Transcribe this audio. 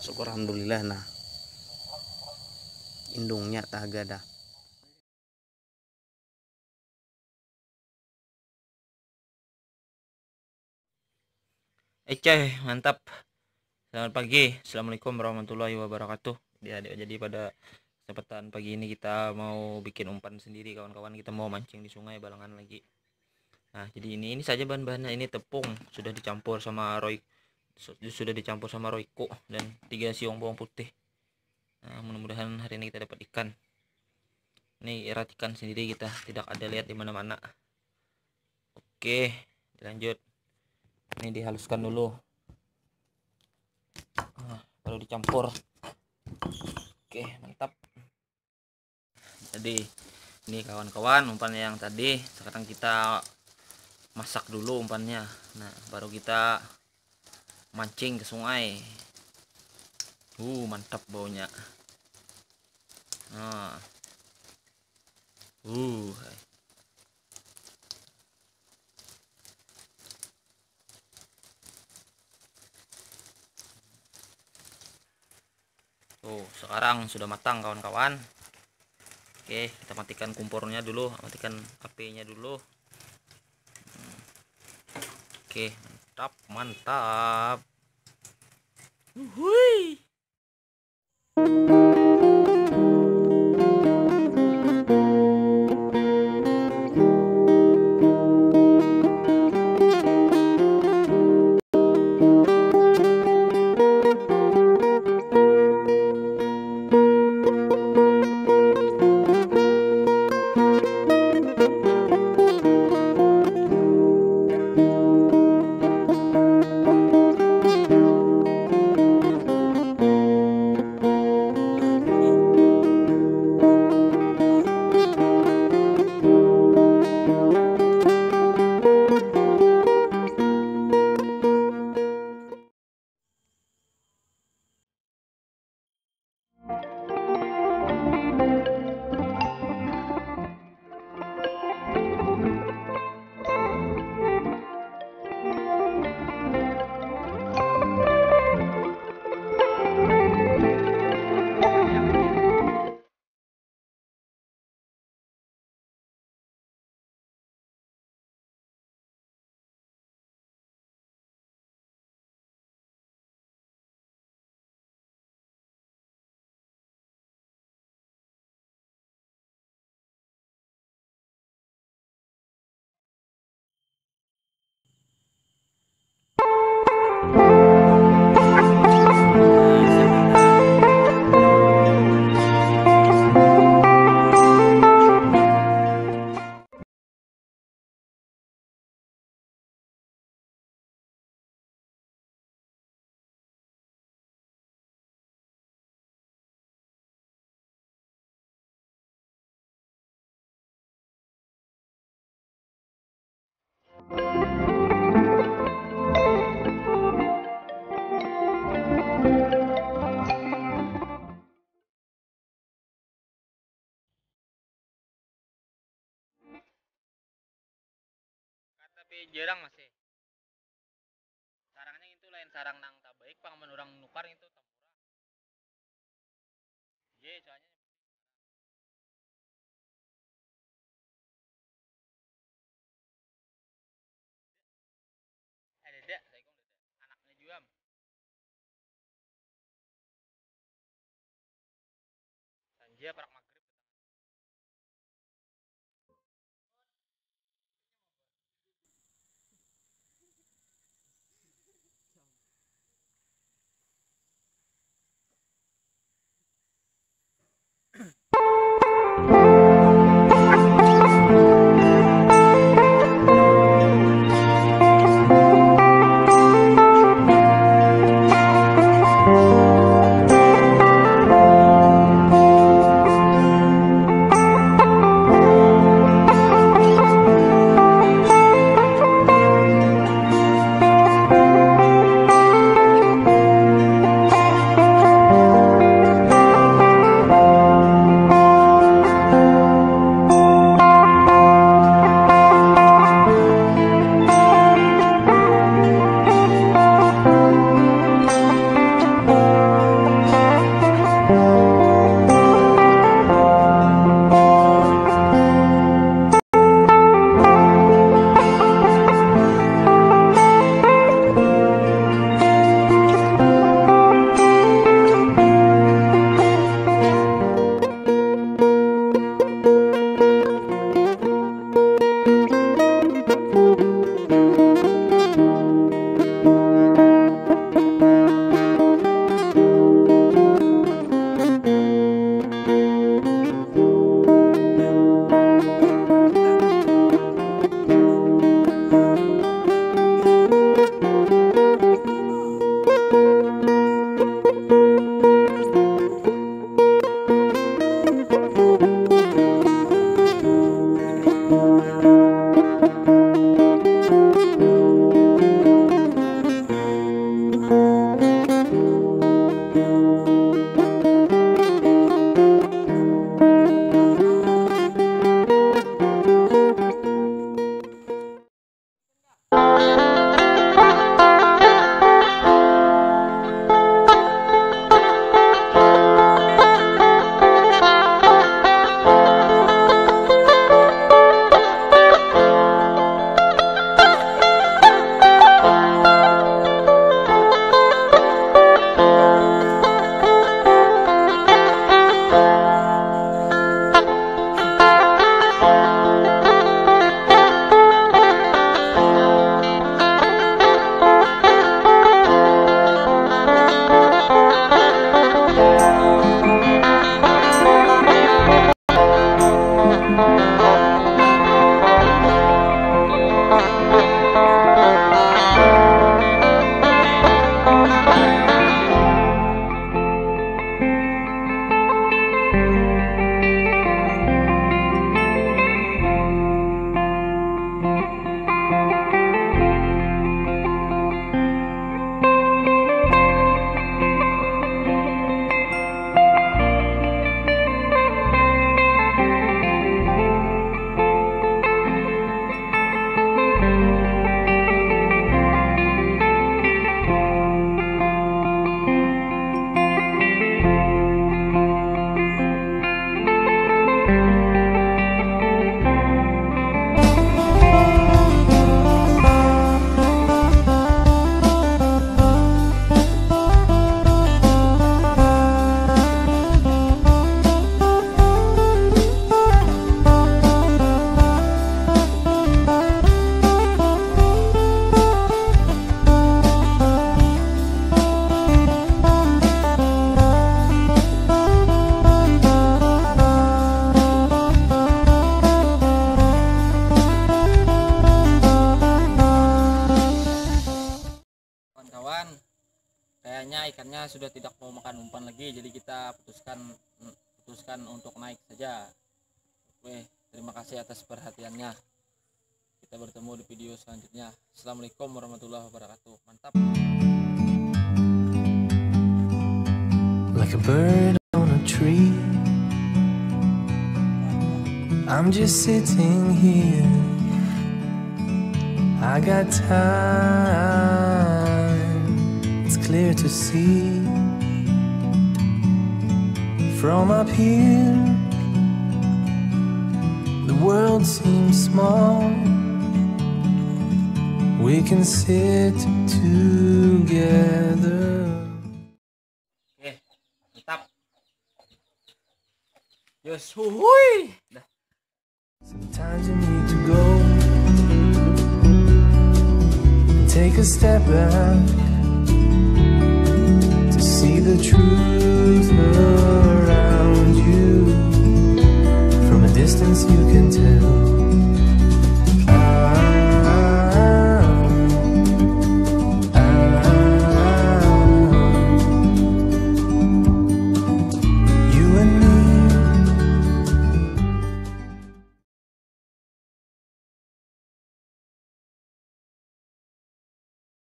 Syukur alhamdulillah. Nah, indungnya taga dah. Mantap. Selamat pagi. Assalamualaikum warahmatullahi wabarakatuh. Jadi pada kesempatan pagi ini kita mau bikin umpan sendiri, kawan-kawan. Kita mau mancing di sungai Balangan lagi. Nah, jadi ini saja bahan-bahannya. Ini tepung sudah dicampur sama royco dan 3 siung bawang putih. Nah, mudah-mudahan hari ini kita dapat ikan. Ini irat ikan sendiri, kita tidak ada lihat di mana-mana. Oke, dilanjut. Ini dihaluskan dulu. Baru dicampur. Oke, mantap. Jadi ini kawan-kawan umpannya yang tadi. Sekarang kita masak dulu umpannya. Nah, baru kita mancing ke sungai. Mantap baunya. Nah. Tuh, sekarang sudah matang kawan-kawan. Oke, kita matikan kompornya dulu, matikan apinya dulu. Oke, mantap. Wuhui. Tapi jarang masih. Sarangnya itu lain sarang nang tak baik pang menurang nukar itu tak murah. Soalnya ada saya kong anaknya juga. Sanja parak maghrib. Kayaknya ikannya sudah tidak mau makan umpan lagi, jadi kita putuskan untuk naik saja. Oke, terima kasih atas perhatiannya. Kita bertemu di video selanjutnya. Assalamualaikum warahmatullahi wabarakatuh. Mantap. Like a bird on a tree, I'm just sitting here. I got time, it's clear to see. From up here, the world seems small. We can sit together. Oke, mantap. Yos, huhuy. Sometimes you need to go and take a step back to see the truth around you. From a distance you can tell